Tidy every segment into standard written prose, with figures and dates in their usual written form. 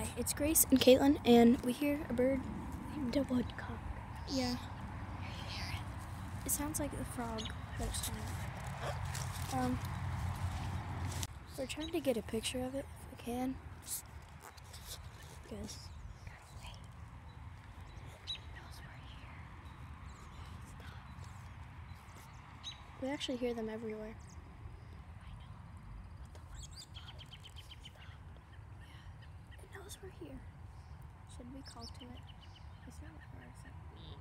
Hi, it's Grace and Caitlin, and we hear a bird named a woodcock. Yeah. It sounds like a frog, but it's not. We're trying to get a picture of it if we can. Because we actually hear them everywhere. It knows we're here. Should we call to it? Is that what we're saying?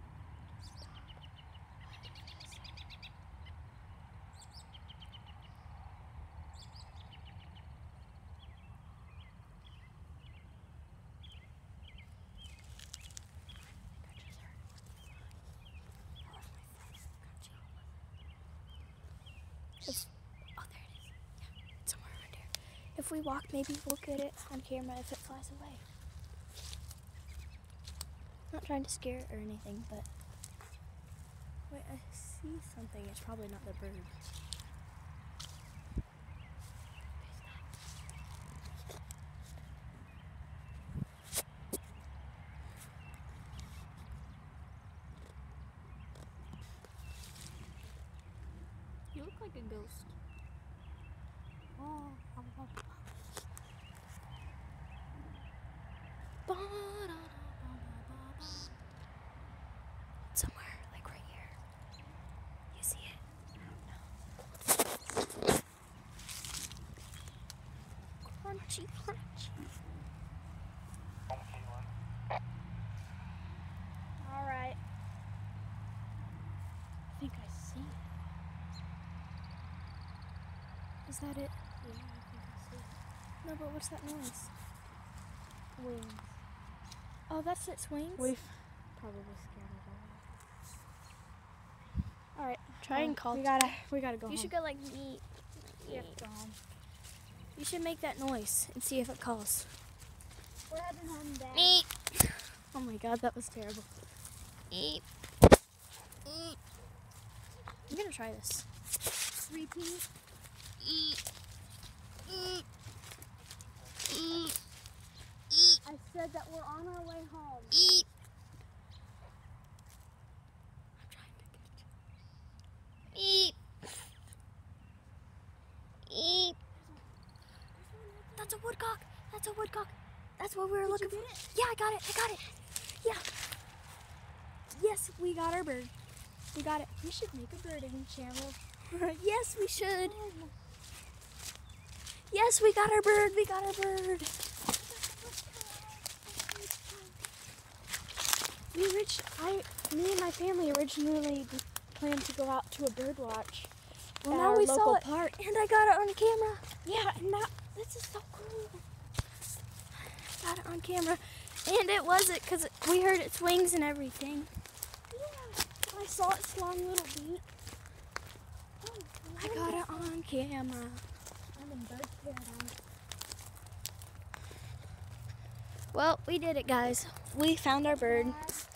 Oh, there it is. Yeah, it's somewhere around here. If we walk, maybe we'll get it on camera if it flies away. I'm not trying to scare it or anything, but wait, I see something. It's probably not the bird. You look like a ghost. Oh, somewhere, like right here. You see it? I don't know. Crunchy, crunchy. All right. I think I see it. Is that it? Yeah, I think I see it. No, but what's that noise? Wings. Oh, that's its wings? We've probably scared it away. Alright, try and call. We gotta go home. You should go like meet. You have to go home. You should make that noise and see if it calls. We're heading home, Dad. Meet. Oh my god, that was terrible. Eat. Eat. I'm gonna try this. Repeat. Eat. Eat. Eat. Eat. I said that we're on our way home. Eat. I'm trying to get you. Eat. Eat. That's a woodcock. That's a woodcock. That's what we were looking for. Yeah, I got it. I got it. Yeah. Yes, we got our bird. We got it. We should make a birding channel. Yes, we should. Yes, we got our bird. We got our bird. Me and my family originally planned to go out to a bird watch. Well, now we saw it, park. and I got it on camera. Yeah, and this is so cool. Got it on camera, and it wasn't because we heard its wings and everything. Yeah, I saw its long little beak. Oh, I got it on camera. I'm in bird paradise. Well, we did it, guys. We found our bird. Dad.